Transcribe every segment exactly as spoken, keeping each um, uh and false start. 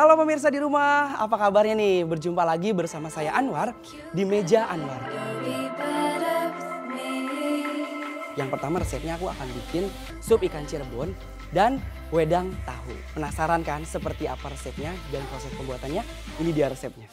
Halo pemirsa di rumah, apa kabarnya nih? Berjumpa lagi bersama saya Anwar di Meja Anwar. Yang pertama resepnya aku akan bikin sup ikan Cirebon dan wedang tahu. Penasaran kan seperti apa resepnya dan proses pembuatannya? Ini dia resepnya.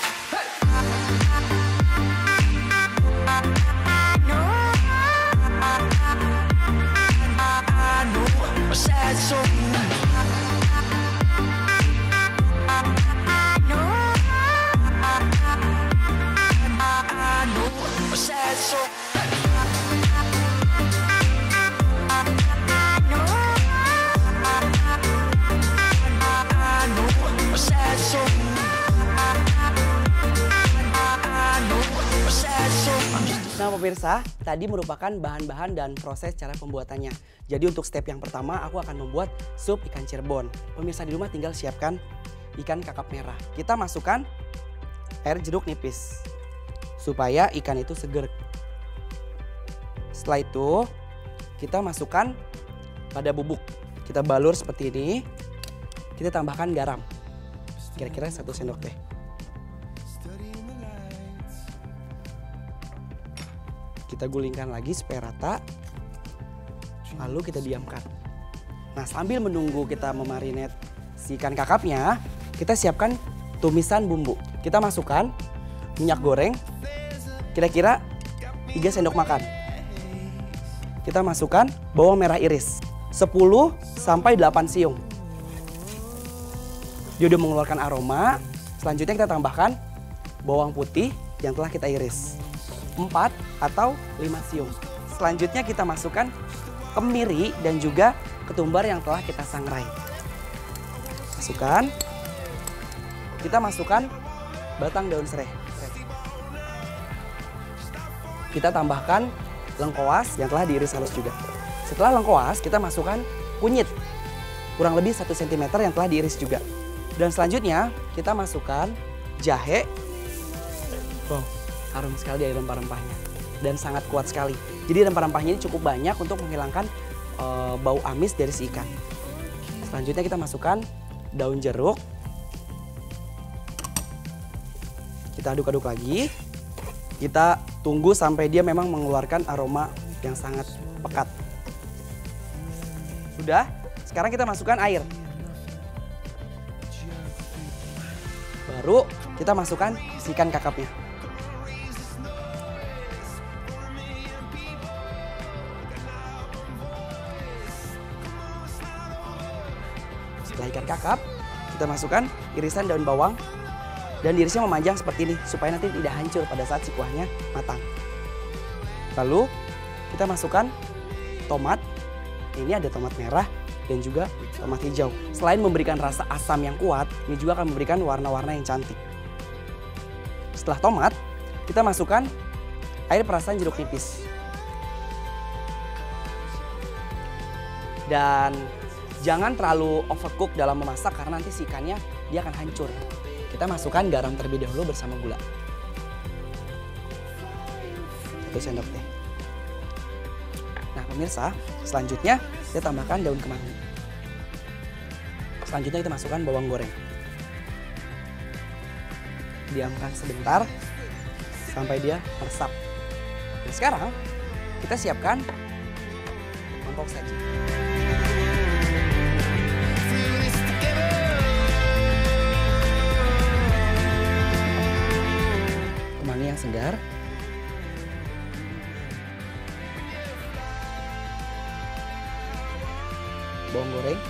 Nah pemirsa, tadi merupakan bahan-bahan dan proses cara pembuatannya. Jadi untuk step yang pertama aku akan membuat sup ikan Cirebon. Pemirsa di rumah tinggal siapkan ikan kakap merah. Kita masukkan air jeruk nipis supaya ikan itu seger. Setelah itu kita masukkan pada bubuk. Kita balur seperti ini. Kita tambahkan garam. Kira-kira satu sendok teh. Kita gulingkan lagi supaya rata, lalu kita diamkan. Nah sambil menunggu kita memarinate si ikan kakapnya, kita siapkan tumisan bumbu. Kita masukkan minyak goreng, kira-kira tiga sendok makan. Kita masukkan bawang merah iris, sepuluh sampai delapan siung. Dia udah mengeluarkan aroma, selanjutnya kita tambahkan bawang putih yang telah kita iris. empat atau lima siung. Selanjutnya kita masukkan kemiri dan juga ketumbar yang telah kita sangrai. Masukkan. Kita masukkan batang daun serai. Kita tambahkan lengkoas yang telah diiris halus juga. Setelah lengkoas kita masukkan kunyit. Kurang lebih satu sentimeter yang telah diiris juga. Dan selanjutnya kita masukkan jahe. Wow. Harum sekali dari rempah-rempahnya dan sangat kuat sekali. Jadi rempah-rempahnya ini cukup banyak untuk menghilangkan e, bau amis dari si ikan. Selanjutnya kita masukkan daun jeruk. Kita aduk-aduk lagi. Kita tunggu sampai dia memang mengeluarkan aroma yang sangat pekat. Sudah, sekarang kita masukkan air. Baru kita masukkan si ikan kakapnya. Setelah ikan kakap, kita masukkan irisan daun bawang dan irisnya memanjang seperti ini supaya nanti tidak hancur pada saat si kuahnya matang. Lalu kita masukkan tomat, ini ada tomat merah dan juga tomat hijau. Selain memberikan rasa asam yang kuat, ini juga akan memberikan warna-warna yang cantik. Setelah tomat, kita masukkan air perasan jeruk nipis. Dan jangan terlalu overcook dalam memasak karena nanti si ikannya dia akan hancur. Kita masukkan garam terlebih dahulu bersama gula. Satu sendok teh. Nah pemirsa, selanjutnya kita tambahkan daun kemangi. Selanjutnya kita masukkan bawang goreng. Diamkan sebentar sampai dia meresap. Dan sekarang kita siapkan mangkok saji. Yang segar, bawang goreng,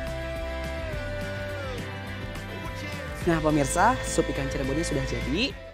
nah pemirsa, sup ikan Cirebon ini sudah jadi.